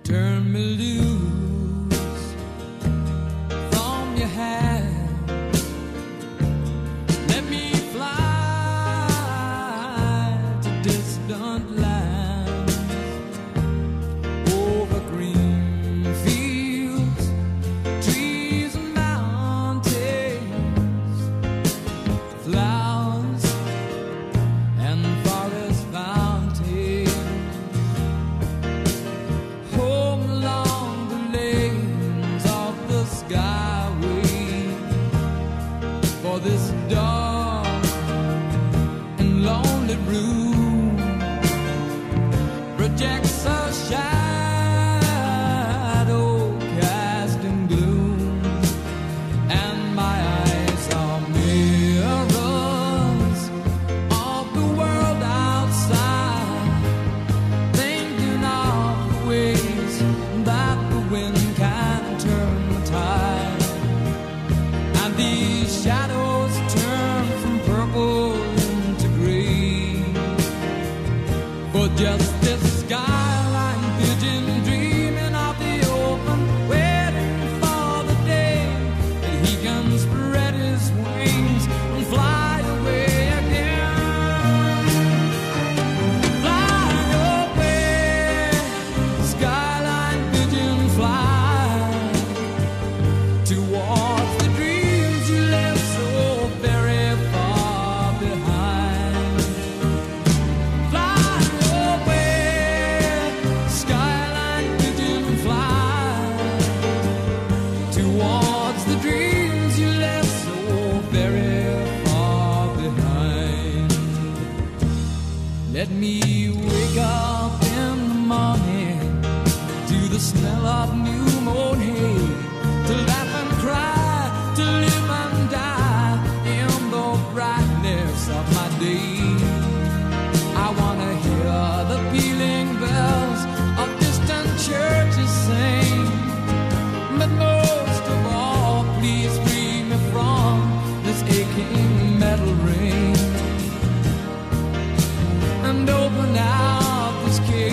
turn me loose from your hand. Let me fly to distant lands, over green fields, trees and mountains, flowers and forest fountains. Home along the lanes of the skyway, for this dark and lonely room projects a shadow casting gloom, and my eyes are mirrors of the world outside, thinking of the ways that the wind can turn the tide, and these shadows turn from purple into gray, for just this skyline pigeon dreaming of the open, waiting for the day that he can spread his wings and fly away again. Fly away, skyline pigeon, fly towards the dreams you left so very far behind. Fly away, skyline pigeon, fly towards the dreams you left so very far behind. Let me wake up in the morning to the smell of new mown hay, to laugh and cry, to live and die in the brightness of my day. I wanna hear the pealing bells of distant churches sing, but most of all, please free me from this aching metal ring, and open out this cage